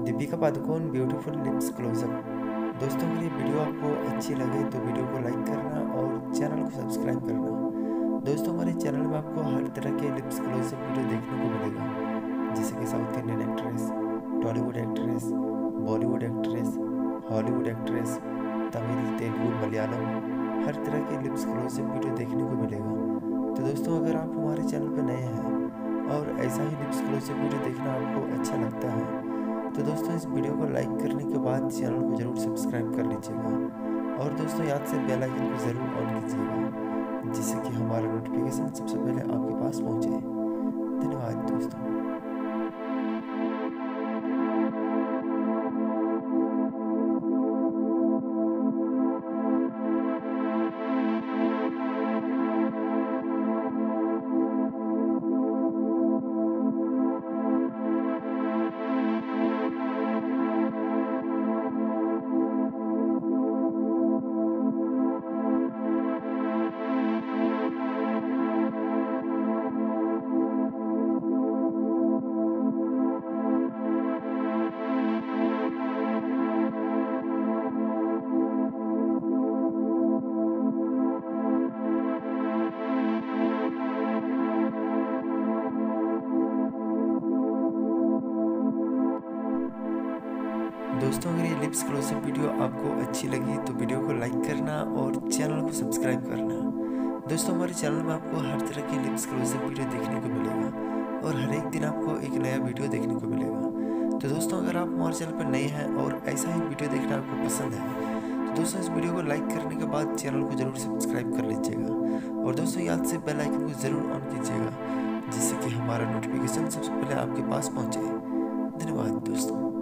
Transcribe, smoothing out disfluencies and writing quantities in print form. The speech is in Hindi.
Deepika Padukone beautiful lips closeup. दोस्तों अगर ये वीडियो आपको अच्छी लगे तो वीडियो को लाइक करना और चैनल को सब्सक्राइब करना। दोस्तों हमारे चैनल में आपको हर तरह के लिप्स क्लोजअप वीडियो देखने को मिलेगा, जैसे कि south Indian actress, Tollywood actress, Bollywood actress, Hollywood actress, Tamil, Telugu, Malayalam, हर तरह के लिप्स क्लोजअप वीडियो देखने को मिलेगा। तो दोस्तों अगर आप हमारे चैनल पर नए हैं और ऐसा ही लिप्स क्लोजअप वीडियो देखना आपको अच्छा लगता है तो दोस्तों इस वीडियो को लाइक करने के बाद चैनल को ज़रूर सब्सक्राइब कर लीजिएगा और दोस्तों याद से बेल आइकन को ज़रूर ऑन कीजिएगा, जिससे कि हमारा नोटिफिकेशन सबसे पहले आपके पास पहुंचे। धन्यवाद दोस्तों। दोस्तों अगर ये लिप्स क्लोजअप वीडियो आपको अच्छी लगी तो वीडियो को लाइक करना और चैनल को सब्सक्राइब करना। दोस्तों हमारे चैनल में आपको हर तरह के लिप्स क्लोजअप वीडियो देखने को मिलेगा और हर एक दिन आपको एक नया वीडियो देखने को मिलेगा। तो दोस्तों अगर आप हमारे चैनल पर नए हैं और ऐसा ही वीडियो देखना आपको पसंद है तो दोस्तों इस वीडियो को लाइक करने के बाद चैनल को ज़रूर सब्सक्राइब कर लीजिएगा और दोस्तों याद से बेल आइकन को ज़रूर ऑन कीजिएगा, जिससे कि हमारा नोटिफिकेशन सबसे पहले आपके पास पहुँचे। धन्यवाद दोस्तों।